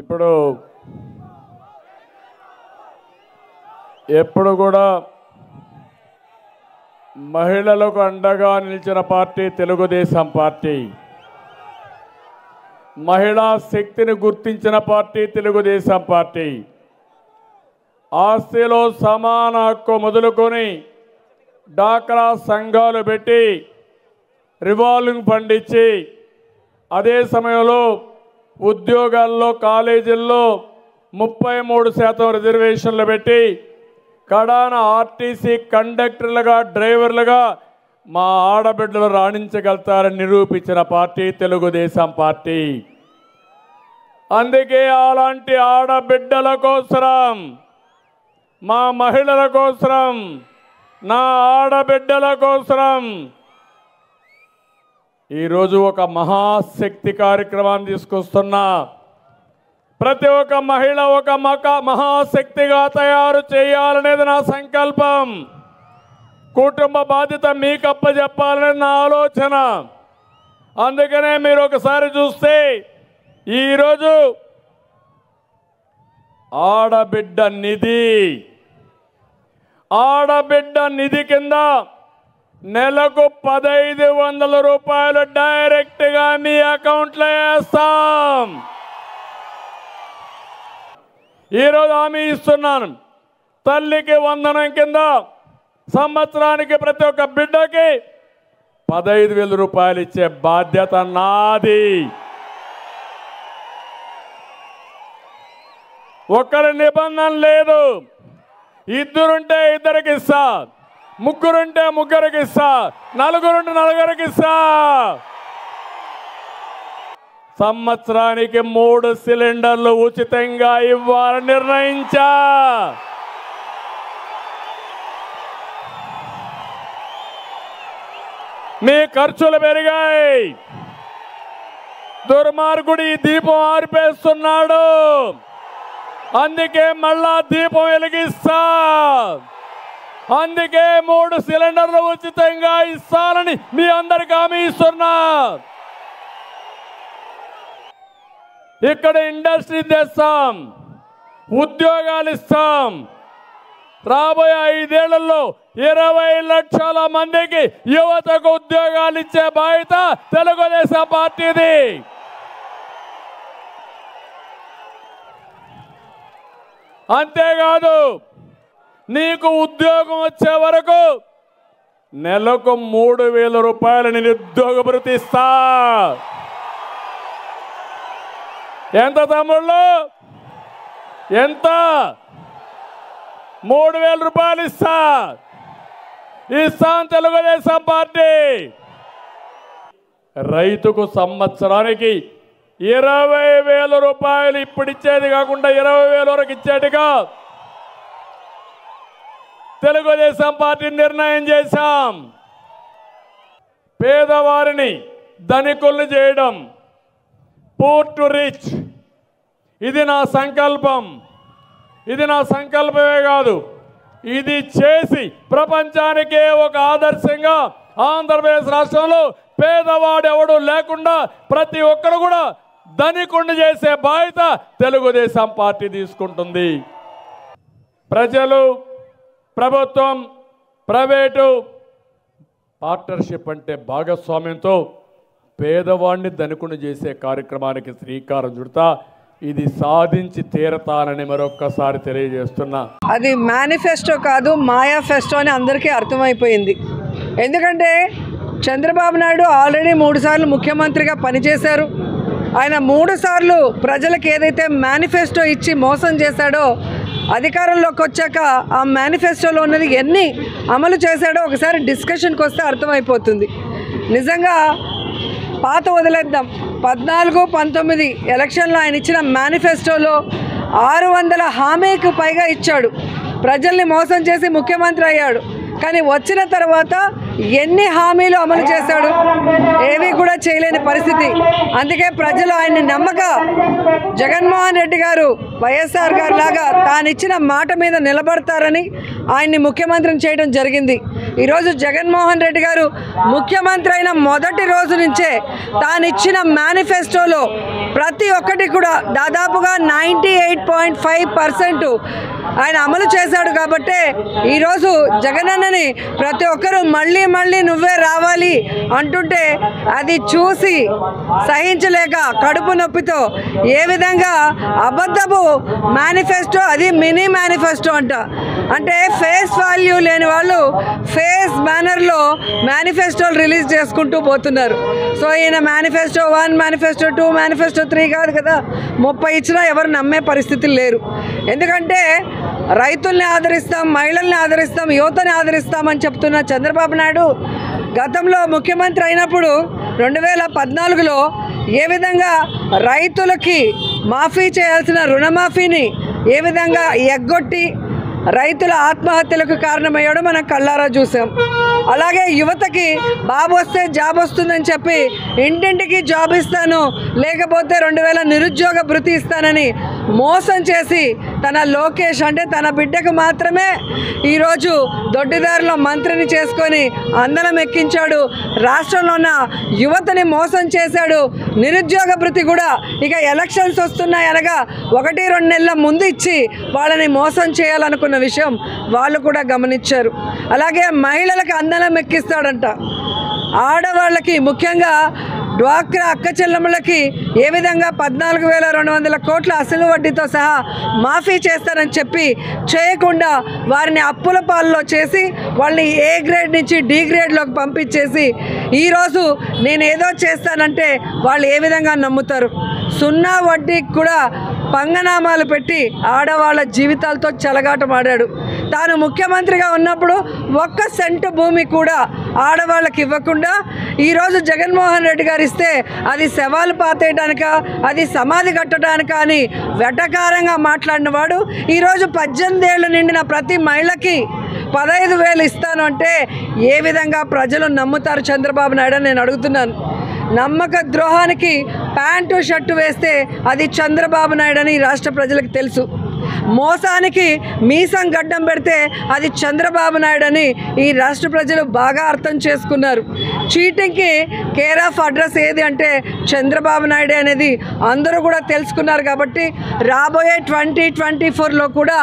ఎప్పుడు కూడా మహిళలకు అండగా నిలిచిన పార్టీ తెలుగుదేశం పార్టీ. మహిళా శక్తిని గుర్తించిన పార్టీ తెలుగుదేశం పార్టీ. ఆస్తిలో సమాన హక్కు మొదలుకొని డాక్రా సంఘాలు పెట్టి రివాల్వింగ్ ఫండ్ ఇచ్చి అదే సమయంలో ఉద్యోగాల్లో కాలేజీల్లో 33% రిజర్వేషన్లు పెట్టి కడాన ఆర్టీసీ కండక్టర్లుగా డ్రైవర్లుగా మా ఆడబిడ్డలు రాణించగలుగుతారని నిరూపించిన పార్టీ తెలుగుదేశం పార్టీ. అందుకే అలాంటి ఆడబిడ్డల కోసం, మా మహిళల కోసం, నా ఆడబిడ్డల కోసం ఈరోజు ఒక మహాశక్తి కార్యక్రమాన్ని తీసుకొస్తున్నా. ప్రతి ఒక్క మహిళ ఒక మహాశక్తిగా తయారు చేయాలనేది నా సంకల్పం. కుటుంబ బాధ్యత మీకు అప్పచెప్పాలనేది నా ఆలోచన. అందుకనే మీరు ఒకసారి చూస్తే ఈరోజు ఆడబిడ్డ నిధి కింద నెలకు 1500 రూపాయలు డైరెక్ట్గా మీ అకౌంట్లో వేస్తాం. ఈరోజు హామీ ఇస్తున్నాను, తల్లికి వందనం కింద సంవత్సరానికి ప్రతి ఒక్క బిడ్డకి 15,000 రూపాయలు ఇచ్చే బాధ్యత నాది. ఒక్కరి నిబంధన లేదు. ఇద్దరుంటే ఇద్దరికి ఇస్తా, ముగ్గురుంటే ముగ్గురికి ఇస్తా, నలుగురుంటే నలుగురికి ఇస్తా. సంవత్సరానికి 3 సిలిండర్లు ఉచితంగా ఇవ్వాలని నిర్ణయించా. మీ ఖర్చులు పెరిగాయి. దుర్మార్గుడు ఈ దీపం ఆర్పేస్తున్నాడు. అందుకే మళ్ళా దీపం వెలిగిస్తా. అందుకే 3 సిలిండర్లు ఉచితంగా ఇస్తానని మీ అందరికీ హామీ ఇస్తున్నా. ఇక్కడ ఇండస్ట్రీ తెస్తాం, ఉద్యోగాలు ఇస్తాం. రాబోయే 5 ఏళ్లలో 20 లక్షల మందికి యువతకు ఉద్యోగాలు ఇచ్చే బాధ్యత తెలుగుదేశం పార్టీది. అంతేకాదు, నీకు ఉద్యోగం వచ్చే వరకు నెలకు 3,000 రూపాయలు నిరుద్యోగ భృతి ఇస్తా. ఎంత తమ్ముళ్ళు? ఎంత? 3,000 రూపాయలు ఇస్తాం తెలుగుదేశం పార్టీ. రైతుకు సంవత్సరానికి 20,000 రూపాయలు ఇప్పుడు ఇచ్చేది కాకుండా 20,000 వరకు ఇచ్చేట్టుగా తెలుగుదేశం పార్టీ నిర్ణయం చేశాం. పేదవారిని ధనికుల్ని చేయడం, పూర్ టు రిచ్, ఇది నా సంకల్పం. ఇది నా సంకల్పమే కాదు, ఇది చేసి ప్రపంచానికే ఒక ఆదర్శంగా ఆంధ్రప్రదేశ్ రాష్ట్రంలో పేదవాడు ఎవడు లేకుండా ప్రతి ఒక్కరు కూడా ధనికుణ్ణి చేసే బాధ్యత తెలుగుదేశం పార్టీ తీసుకుంటుంది. ప్రజలు, ప్రభుత్వం, ప్రైవేటు పార్ట్నర్షిప్ అంటే భాగస్వామ్యంతో పేదవాడిని ధనికుని చేసే కార్యక్రమానికి శ్రీకారం చుడతా. ఇది సాధించి తీరతానని మరొక్కసారి తెలియజేస్తున్నా. అది మేనిఫెస్టో కాదు, మాయా ఫెస్టో అని అందరికీ అర్థమైపోయింది. ఎందుకంటే చంద్రబాబు నాయుడు ఆల్రెడీ 3 సార్లు ముఖ్యమంత్రిగా పనిచేశారు. ఆయన 3 సార్లు ప్రజలకు ఏదైతే మేనిఫెస్టో ఇచ్చి మోసం చేశాడో, అధికారంలోకి వచ్చాక ఆ మేనిఫెస్టోలో ఉన్నది ఎన్ని అమలు చేశాడో ఒకసారి డిస్కషన్కి వస్తే అర్థమైపోతుంది. నిజంగా పాత వదిలేద్దాం. 14-19 ఎలక్షన్లో ఆయన ఇచ్చిన మేనిఫెస్టోలో 600 హామీకి పైగా ఇచ్చాడు. ప్రజల్ని మోసం చేసి ముఖ్యమంత్రి అయ్యాడు. కానీ వచ్చిన తర్వాత ఎన్ని హామీలు అమలు చేశాడు? ఏవి కూడా చేయలేని పరిస్థితి. అందుకే ప్రజలు ఆయన్ని నమ్మక జగన్మోహన్ రెడ్డి గారు వైఎస్ఆర్ గారు లాగా తానిచ్చిన మాట మీద నిలబడతారని ఆయన్ని ముఖ్యమంత్రిని చేయడం జరిగింది. ఈరోజు జగన్మోహన్ రెడ్డి గారు ముఖ్యమంత్రి అయిన మొదటి రోజు నుంచే తానిచ్చిన మేనిఫెస్టోలో ప్రతి ఒక్కటి కూడా దాదాపుగా 98.5% ఆయన అమలు చేశాడు. కాబట్టి ఈరోజు జగనన్నని ప్రతి ఒక్కరూ మళ్ళీ మళ్ళీ నువ్వే రావాలి అంటుంటే అది చూసి సహించలేక కడుపు నొప్పితో ఏ విధంగా అబద్ధపు మేనిఫెస్టో, అది మినీ మేనిఫెస్టో అంటే ఫేస్ వాల్యూ లేని వాళ్ళు ఫేస్ బ్యానర్లో మేనిఫెస్టోలు రిలీజ్ చేసుకుంటూ పోతున్నారు. సో ఈయన మేనిఫెస్టో 1, మేనిఫెస్టో 2, మేనిఫెస్టో 3 కాదు కదా, 30 ఇచ్చినా ఎవరు నమ్మే పరిస్థితులు లేరు. ఎందుకంటే రైతుల్ని ఆదరిస్తాం, మహిళల్ని ఆదరిస్తాం, యువతని ఆదరిస్తామని చెప్తున్న చంద్రబాబు నాయుడు గతంలో ముఖ్యమంత్రి అయినప్పుడు 2014లో ఏ విధంగా రైతులకి మాఫీ చేయాల్సిన రుణమాఫీని ఏ విధంగా ఎగ్గొట్టి రైతుల ఆత్మహత్యలకు కారణమయ్యాడో మనం కళ్ళారా చూసాం. అలాగే యువతకి బాబు వస్తే జాబ్ వస్తుందని చెప్పి ఇంటింటికి జాబ్ ఇస్తాను, లేకపోతే 2000 నిరుద్యోగ భృతి ఇస్తానని మోసం చేసి తన లోకేష్ అంటే తన బిడ్డకు మాత్రమే ఈరోజు దొడ్డిదారిలో మంత్రిని చేసుకొని అందలం ఎక్కించాడు. రాష్ట్రంలో ఉన్న యువతని మోసం చేశాడు. నిరుద్యోగ భృతి కూడా ఇక ఎలక్షన్స్ వస్తున్నాయి అనగా 1-2 నెలల ముందు ఇచ్చి వాళ్ళని మోసం చేయాలనుకున్న విషయం వాళ్ళు కూడా గమనించారు. అలాగే మహిళలకు అందలం ఎక్కిస్తాడంట. ఆడవాళ్ళకి ముఖ్యంగా డ్వాక్రా అక్క చెల్లెమ్మలకి ఏ విధంగా 14,200 కోట్ల అసలు వడ్డీతో సహా మాఫీ చేస్తారని చెప్పి చేయకుండా వారిని అప్పుల పాలలో చేసి వాళ్ళని ఏ గ్రేడ్ నుంచి డి గ్రేడ్లోకి పంపించేసి ఈరోజు నేను ఏదో చేస్తానంటే వాళ్ళు ఏ విధంగా నమ్ముతారు? 0 వడ్డీకి కూడా పంగనామాలు పెట్టి ఆడవాళ్ళ జీవితాలతో చెలగాటమాడాడు. తాను ముఖ్యమంత్రిగా ఉన్నప్పుడు 1 సెంటు భూమి కూడా ఆడవాళ్ళకి ఇవ్వకుండా ఈరోజు జగన్మోహన్ రెడ్డి గారు ఇస్తే అది శవాలు పాతేయడానిక, అది సమాధి కట్టడానిక అని వెటకారంగా మాట్లాడిన వాడు ఈరోజు 18 ఏళ్ళు నిండిన ప్రతి మహిళకి 15,000 ఇస్తాను అంటే ఏ విధంగా ప్రజలు నమ్ముతారు చంద్రబాబు నాయుడు? నేను అడుగుతున్నాను. నమ్మక ద్రోహానికి ప్యాంటు షర్టు వేస్తే అది చంద్రబాబు నాయుడు అని రాష్ట్ర ప్రజలకు తెలుసు. మోసానికి మీసం గడ్డం పెడితే అది చంద్రబాబు నాయుడు అని ఈ రాష్ట్ర ప్రజలు బాగా అర్థం చేసుకున్నారు. చీటింగ్కి కేర్ ఆఫ్ అడ్రస్ ఏది అంటే చంద్రబాబు నాయుడు అనేది అందరూ కూడా తెలుసుకున్నారు. కాబట్టి రాబోయే 2024లో కూడా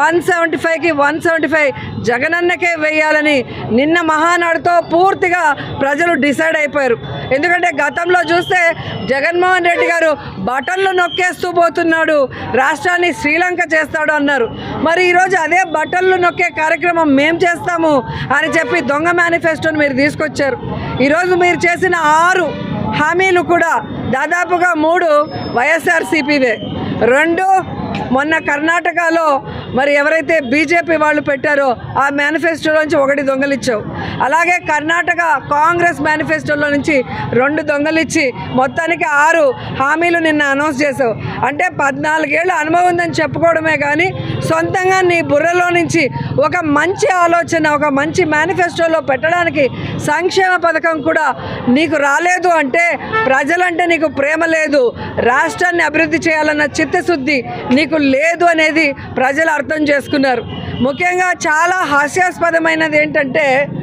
175కి 175 జగనన్నకే వేయాలని నిన్న మహానాడుతో పూర్తిగా ప్రజలు డిసైడ్ అయిపోయారు. ఎందుకంటే గతంలో చూస్తే జగన్మోహన్ రెడ్డి గారు బటన్లు నొక్కేస్తూ పోతున్నాడు, రాష్ట్రాన్ని శ్రీలంక చేస్తాడు అన్నారు. మరి ఈరోజు అదే బటన్లు నొక్కే కార్యక్రమం మేము చేస్తాము అని చెప్పి దొంగ మేనిఫెస్టోని మీరు తీసుకొచ్చారు. ఈరోజు మీరు చేసిన 6 హామీలు కూడా దాదాపుగా 3 వైఎస్ఆర్సీపీవే, 2 మొన్న కర్ణాటకలో మరి ఎవరైతే బీజేపీ వాళ్ళు పెట్టారో ఆ మేనిఫెస్టోలోంచి 1 దొంగలిచ్చావు. అలాగే కర్ణాటక కాంగ్రెస్ మేనిఫెస్టోలో నుంచి 2 దొంగలిచ్చి మొత్తానికి 6 హామీలు నిన్న అనౌన్స్ చేసావు. అంటే 14 ఏళ్ళ అనుభవం ఉందని చెప్పుకోవడమే కానీ సొంతంగా నీ బుర్రలో నుంచి ఒక మంచి ఆలోచన, ఒక మంచి మేనిఫెస్టోలో పెట్టడానికి సంక్షేమ పథకం కూడా నీకు రాలేదు అంటే ప్రజలంటే నీకు ప్రేమ లేదు, రాష్ట్రాన్ని అభివృద్ధి చేయాలన్న చిత్తశుద్ధి నీకు లేదు అనేది ప్రజలు అర్థం చేసుకున్నారు. ముఖ్యంగా చాలా హాస్యాస్పదమైనది ఏంటంటే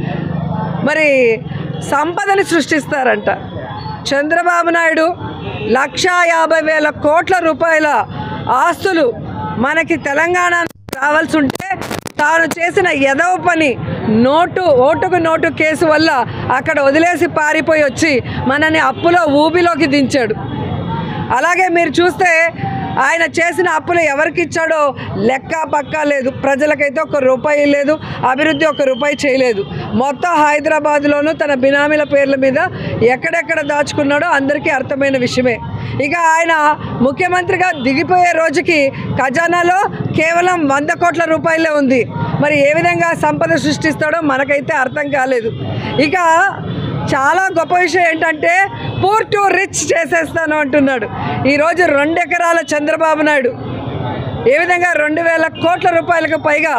మరి సంపదని సృష్టిస్తారంట. చంద్రబాబు నాయుడు 150,000 కోట్ల రూపాయల ఆస్తులు మనకి తెలంగాణ రావాల్సి ఉంటే తాను చేసిన ఎదవ పని ఓటుకు నోటు కేసు వల్ల అక్కడ వదిలేసి పారిపోయి వచ్చి మనని అప్పులో ఊబిలోకి దించాడు. అలాగే మీరు చూస్తే ఆయన చేసిన అప్పులు ఎవరికి ఇచ్చాడో లెక్క పక్కా లేదు. ప్రజలకైతే 1 రూపాయి లేదు, అభివృద్ధి 1 రూపాయి చేయలేదు. మొత్తం హైదరాబాద్లోనూ తన బినామీల పేర్ల మీద ఎక్కడెక్కడ దాచుకున్నాడో అందరికీ అర్థమైన విషయమే. ఇక ఆయన ముఖ్యమంత్రిగా దిగిపోయే రోజుకి ఖజానాలో కేవలం 100 కోట్ల రూపాయలే ఉంది. మరి ఏ విధంగా సంపద సృష్టిస్తాడో మనకైతే అర్థం కాలేదు. ఇక చాలా గొప్ప విషయం ఏంటంటే పూర్ టు రిచ్ చేసేస్తాను అంటున్నాడు. ఈరోజు 2 ఎకరాల చంద్రబాబు నాయుడు ఏ విధంగా 2,000 కోట్ల రూపాయలకు పైగా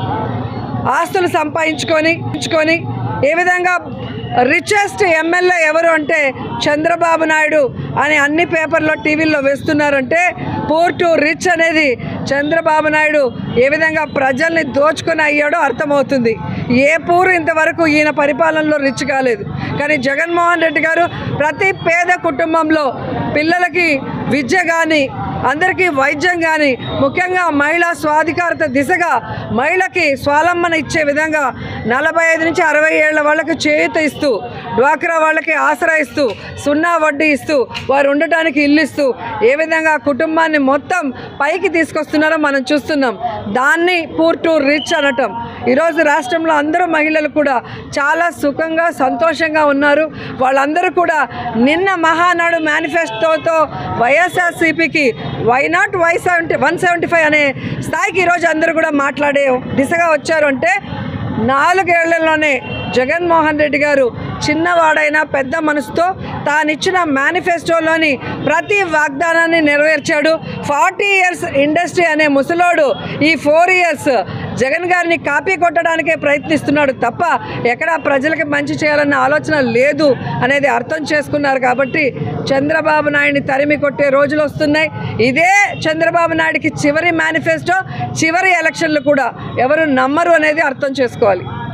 ఆస్తులు సంపాదించుకొని ఏ విధంగా రిచెస్ట్ ఎమ్మెల్యే ఎవరు అంటే చంద్రబాబు నాయుడు అని అన్ని పేపర్లో టీవీల్లో వేస్తున్నారంటే పూర్ టు రిచ్ అనేది చంద్రబాబు నాయుడు ఏ విధంగా ప్రజల్ని దోచుకొని అయ్యాడో అర్థమవుతుంది. ఏ పూరు ఇంతవరకు ఈయన పరిపాలనలో రిచ్ కాలేదు. కానీ జగన్మోహన్ రెడ్డి గారు ప్రతి పేద కుటుంబంలో పిల్లలకి విద్య కానీ, అందరికీ వైద్యం కానీ, ముఖ్యంగా మహిళా స్వాధికారత దిశగా మహిళకి స్వావలంబన ఇచ్చే విధంగా 45 నుంచి 60 ఏళ్ల వాళ్ళకి చేయూత ఇస్తూ, డ్వాక్రా వాళ్ళకి ఆసరా ఇస్తూ, సున్నా వడ్డీ ఇస్తూ, వారు ఉండటానికి ఇల్లు ఇస్తూ ఏ విధంగా కుటుంబాన్ని మొత్తం పైకి తీసుకొస్తున్నారో మనం చూస్తున్నాం. దాన్ని పూర్ టు రిచ్ అనటం. ఈరోజు రాష్ట్రంలో అందరూ మహిళలు కూడా చాలా సుఖంగా సంతోషంగా ఉన్నారు. వాళ్ళందరూ కూడా నిన్న మహానాడు మేనిఫెస్టోతో వైఎస్ఆర్సీపీకి వై నాట్ 175 అనే స్థాయికి ఈరోజు అందరూ కూడా మాట్లాడే దిశగా వచ్చారు. అంటే 4 ఏళ్లలోనే జగన్మోహన్ రెడ్డి గారు చిన్నవాడైనా పెద్ద మనసుతో తానిచ్చిన మేనిఫెస్టోలోని ప్రతి వాగ్దానాన్ని నెరవేర్చాడు. 40 ఇయర్స్ ఇండస్ట్రీ అనే ముసలోడు ఈ 4 ఇయర్స్ జగన్ గారిని కాపీ కొట్టడానికే ప్రయత్నిస్తున్నాడు తప్ప ఎక్కడా ప్రజలకి మంచి చేయాలన్న ఆలోచన లేదు అనేది అర్థం చేసుకున్నారు. కాబట్టి చంద్రబాబు నాయుడిని తరిమి కొట్టే రోజులు వస్తున్నాయి. ఇదే చంద్రబాబు నాయుడికి చివరి మేనిఫెస్టో, చివరి ఎలక్షన్లు కూడా ఎవరు నమ్మరు అనేది అర్థం చేసుకోవాలి.